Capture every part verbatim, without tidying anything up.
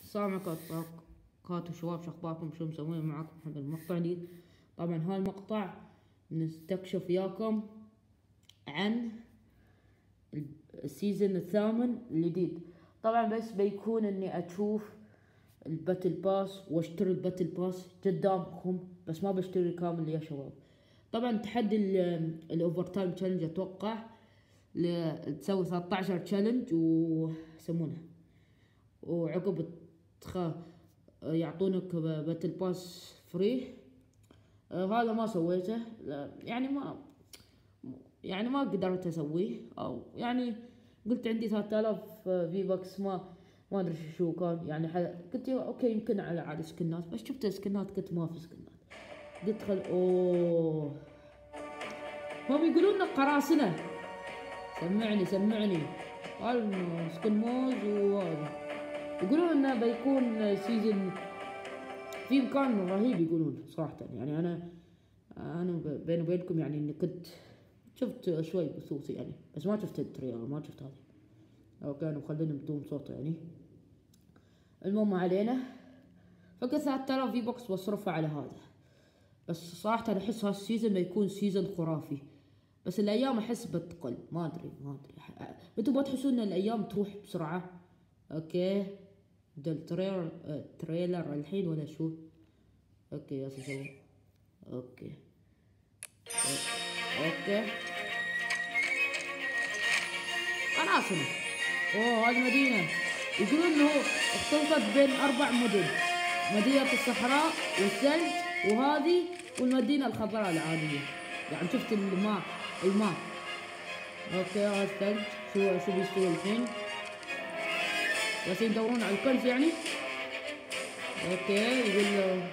السلام عليكم وبركاته شباب، شو اخباركم؟ شو مسوين معاكم؟ هذا المقطع جديد. طبعا هالمقطع نستكشف وياكم عن السيزون الثامن الجديد. طبعا بس بيكون اني اشوف الباتل باس واشتري الباتل باس قدامكم، بس ما بشتري كامل يا شباب. طبعا تحدي الاوفر تايم تشالنج اتوقع تسوي ثلاثة عشر تشالنج ويسمونه، وعقب تخ... يعطونك باتل باس فري. آه هذا ما سويته، يعني ما يعني ما قدرت اسويه، او يعني قلت عندي ثلاثة آلاف في بكس، ما ما ادري شو كان يعني. قلت اوكي يمكن على عاد سكنات، بس شفت سكنات قلت ما في سكنات. قلت خل اوه هم يقولون لنا قراصنة. سمعني سمعني قال سكن موز، وهذا يقولون انه بيكون سيزن في مكان رهيب. يقولون صراحة يعني انا انا بيني وبينكم يعني اني كنت شفت شوي بثوث يعني، بس ما شفت التريلر، ما شفت هذه. او كانوا مخليني بدون صوت يعني. المهم ما علينا. فقلت ثلاثة آلاف في بوكس بصرفها على هذا، بس صراحة انا احس هالسيزن بيكون سيزن خرافي، بس الايام احس بتقل. ما ادري ما ادري انتم ما تحسون ان الايام تروح بسرعة؟ اوكي ده التريلر اه تريلر الحين ولا شو؟ اوكي يا سيدي اوكي اوكي انا اسمع. اوه هذه مدينة يقولون انه اختلطت بين اربع مدن: مدينة الصحراء والثلج وهذه والمدينة الخضراء العادية. يعني شفت الماء الماء اوكي هذا الثلج. شو شو بيستوي الحين؟ بس يدورون على الكنز يعني. اوكي يقول له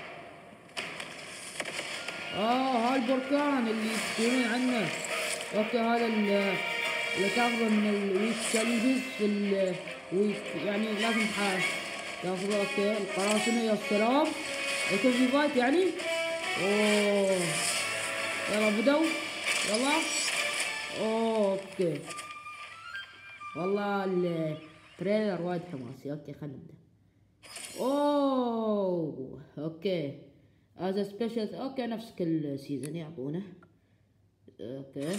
اه هالبركان اللي يتكلمون عنه. اوكي هذا اللي تاخذه من الويك تشالنجز في الويك، يعني لازم تاخذه. اوكي القراصنة يا سلام، يكون في فايت يعني. اوه يلا بدوا يلا. اوكي والله التريلر وايد حماسي. اوكي خلينا نبدا. اوه اوكي هذا سبيشال. اوكي نفس كل سيزون يعطونه. اوكي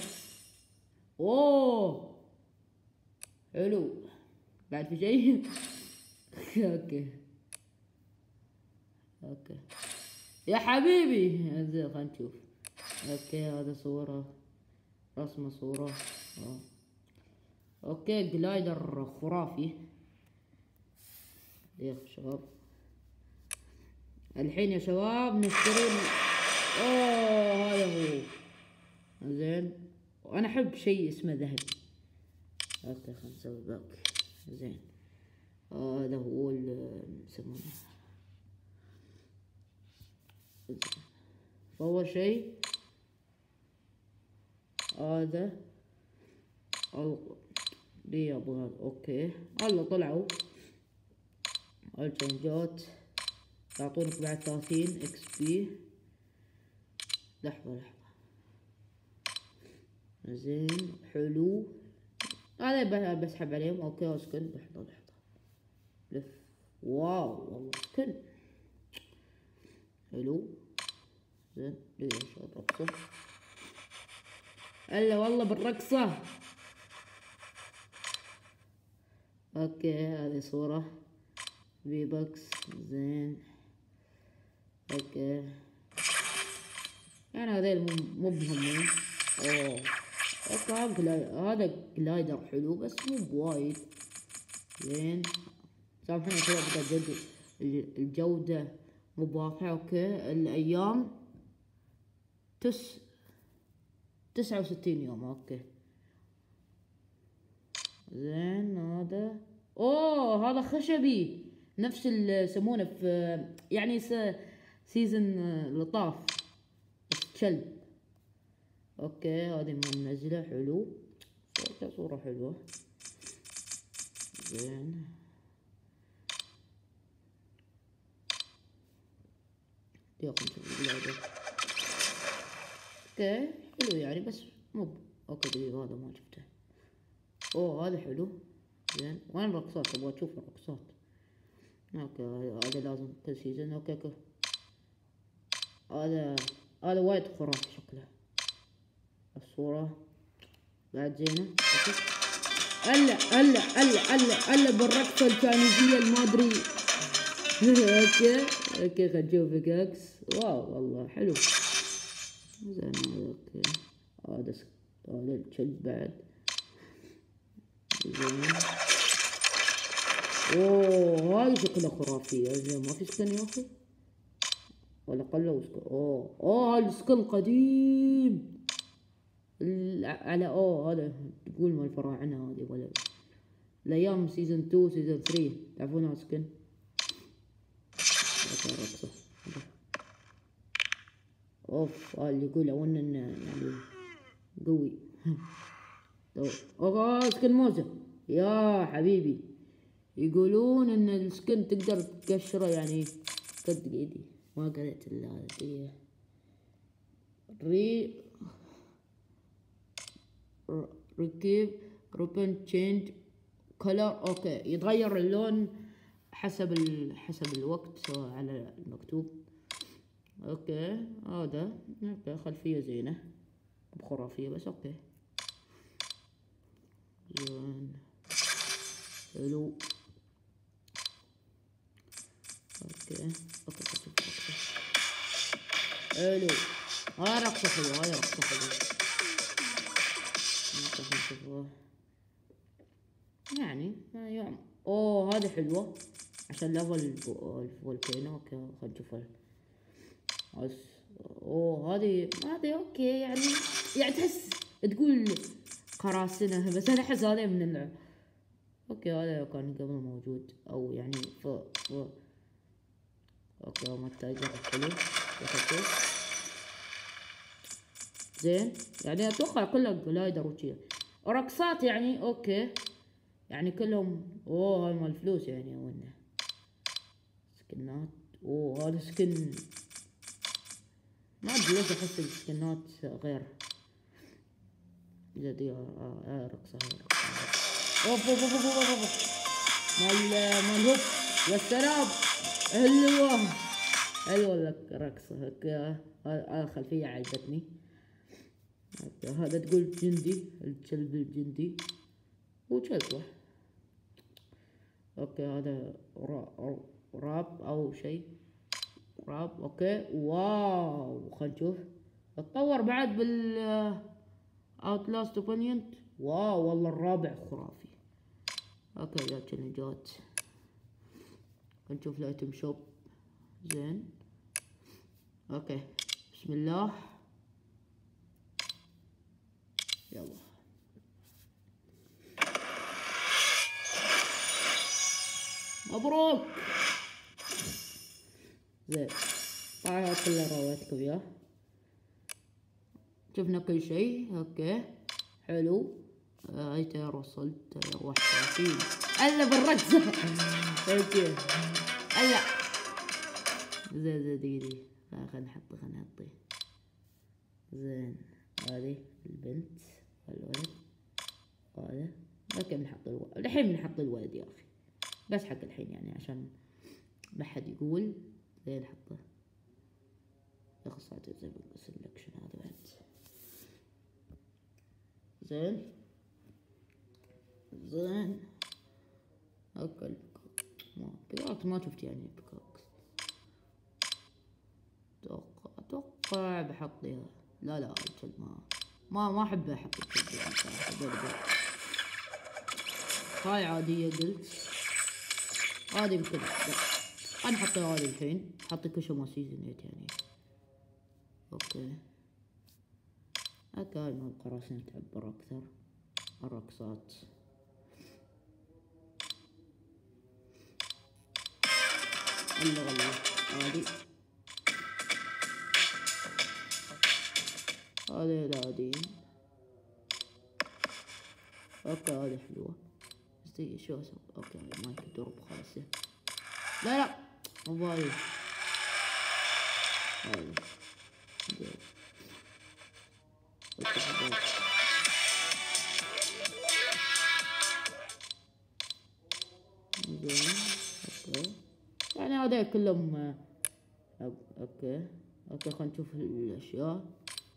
اوه حلو. بعد في شيء؟ اوكي اوكي يا حبيبي زين خلينا نشوف. اوكي هذا صورة، رسمة صورة. أوه. اوكي جلايدر خرافي يا شباب. الحين يا شباب نشتري. اوه هذا هو زين، وانا احب شيء اسمه ذهب. اوكي خلينا نسوي باك. زين هذا هو اللي يسمونه. فاول شيء هذا ليه ابو هذا. اوكي هلا طلعوا الجنجات يعطونك بعد ثلاثين اكس بي. لحظة لحظة زين حلو. هذا بسحب عليهم. اوكي اسكن. لحظة لحظة لف. واو والله اسكن حلو. زين ليش الرقصة؟ هلا والله بالرقصة. اوكي هذه صورة في بكس. زين اوكي يعني هذيل مو مهمين. اوه اوكي هذا جلايدر حلو بس مو بوايد. زين سامحوني شباب اذا الجودة مو بواضحة. اوكي الايام تس تسعة وستين يوم. اوكي زين هذا اوه هذا خشبي نفس اللي يسمونه في يعني سيزن لطاف كلب. اوكي هذه ما منزله. حلو صورته صورة حلوة. زين ياكم اوكي حلو يعني بس مو. اوكي دقيقة هذا ما شفته. اوه هذا حلو. زين وين الرقصات؟ ابغى اشوف الرقصات. اوكي هذا لازم كل سيزون. اوكي اوكي هذا هذا وايد خرافي شكله. الصورة بعد زينة. الا الا الا الا الا بالرقصة التاينيزية اللي ما ادري. اوكي اوكي خل نشوف بيكاكس. واو والله حلو. زين اوكي هذا س... هذا الكلب بعد. زين اوه هاي شكلها خرافية. زين ما في سكن يا اخي ولا قلوا سكن. اوه اوه هاي السكن قديم على اوه هذا تقول مال الفراعنة هذه ولا الايام سيزون تو سيزون ثري تعرفونها سكن. رقصة اوف هاي اللي يقول انه يعني قوي. اوه سكن موزة يا حبيبي. يقولون ان السكن تقدر تقشره يعني قد ايدي. ما قريت الا هذه ري ركيب روبن تشينج كلر. اوكي يتغير اللون حسب ال... حسب الوقت على المكتوب. اوكي هذا اوكي خلفية زينة خرافية بس اوكي زين حلو. اوكي اوكي اوكي حلو. هاي رقصة حلوة. هاي رقصة حلوة يعني يعني اوه هذه حلوة عشان ليفل الفولكانو. اوكي خل نشوفها. بس اوه هذه هذه اوكي يعني يعني تحس تقول قراصنة بس انا احس هذا من اللعب. اوكي هذا كان قبل موجود او يعني ف ف اوكي ما التايجر حلو. زين يعني اتوقع كلها جلايدر وشي رقصات يعني. اوكي يعني كلهم اوه هاي مال فلوس يعني ولا سكنات. اوه هذا سكن ما ادري ليش احس السكنات غير. اذا دي اه اه رقصة. اوف اوف اوف اوف اوف مال مال هوب يا سلام. حلوة حلوة لك رقصة. اوكي هذا خلفية عجبتني. هذا تقول جندي الكلب الجندي وكلبه. اوكي هذا را... راب او شيء راب. اوكي واو خل نشوف اتطور بعد بال اوتلاست اوبونينت. واو والله الرابع خرافي. اوكي جات تشالنجات. خل نشوف الايتم شوب. زين اوكي بسم الله يلا. مبروك. زين طبعا كله رويتكم اياه. شفنا كل شيء. اوكي حلو. آه اي تيار وصلت تيار واحد وثلاثين الا بالرقصة. اوكي الا زين زين دقيقة خلنا نحطه خلنا نحطه. زين هذه البنت والولد هذا. اوكي بنحط الولد الحين بنحط الولد يا اخي بس حق الحين يعني عشان ما حد يقول. زين نحطه اخصائي زي السلكشن هذا بعد. زين زين اوكي ما بيكاكس ما شفت يعني بيكاكس. اتوقع اتوقع بحط لها لا لا الكلب ما ما ما احب احط الكلب. هاي عادية قلت هذه يمكن انا حطيها هذه الحين حطي كل شيء ما سيزون ايت يعني. اوكي اوكي هاي مال القراصنة تعبر اكثر الرقصات. الله الله هذه هذه العاديين. اوكي هذه حلوة بس دقيقة شو اسوي. اوكي ما يقدر بخالصه. لا لا مو هذه هذه زين اوكي هذا كلهم آه، أوك- اوكي اوكي خلينا نشوف الاشياء.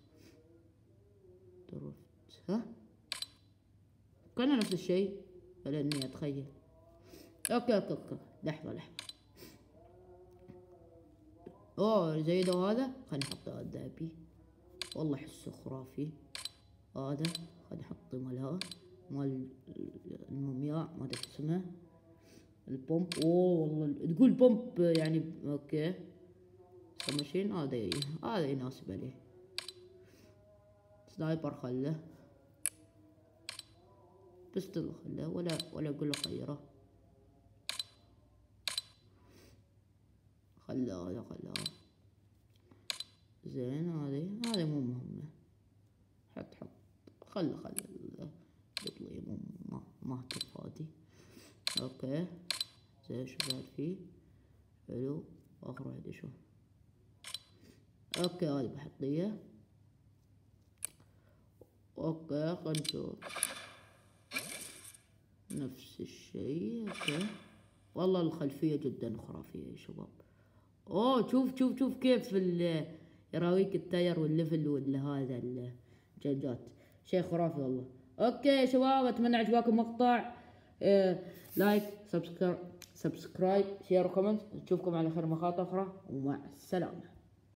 درفت ها كان نفس الشيء ولا اني اتخيل. اوكي اوكي اوكي لحظة لحظة. اوه زي ده هذا خلينا نحطه الذهبي والله احسه خرافي. هذا خلينا نحط مالها مال المومياء ما ادري اسمه البومب. اوه والله تقول بومب يعني اوكي ماشين. هذا ي- هذا يناسب عليه. سنايبر خله بستل خله ولا ولا اقول له خيره. خله هذا خله زين. هذه هذه مو مهمة. حط حط خله خله يطلع مو ما ما تفادي. اوكي زين شو بعد فيه حلو. اخر واحد شو اوكي هذه بحطيه. اوكي خلينا نشوف نفس الشيء. اوكي والله الخلفية جدا خرافية يا شباب. اوه شوف شوف شوف كيف ال- يراويك التاير والليفل والهذا الجنجات شيء خرافي والله. اوكي يا شباب اتمنى عجبكم المقطع. إيه لايك سبسكرايب سبسكرايب شير وكومنت. نشوفكم على خير مقاطع اخرى ومع السلامة.